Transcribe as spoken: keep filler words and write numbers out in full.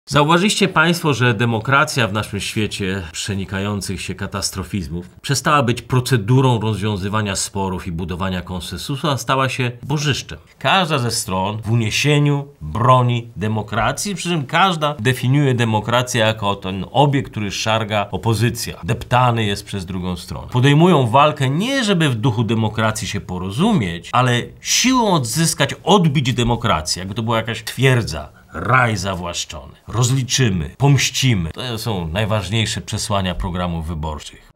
Zauważyliście Państwo, że demokracja w naszym świecie przenikających się katastrofizmów przestała być procedurą rozwiązywania sporów i budowania konsensusu, a stała się bożyszczem. Każda ze stron w uniesieniu broni demokracji, przy czym każda definiuje demokrację jako ten obiekt, który szarga opozycja, deptany jest przez drugą stronę. Podejmują walkę nie żeby w duchu demokracji się porozumieć, ale siłą odzyskać, odbić demokrację, jakby to była jakaś twierdza. Raj zawłaszczony. Rozliczymy, pomścimy. To są najważniejsze przesłania programów wyborczych.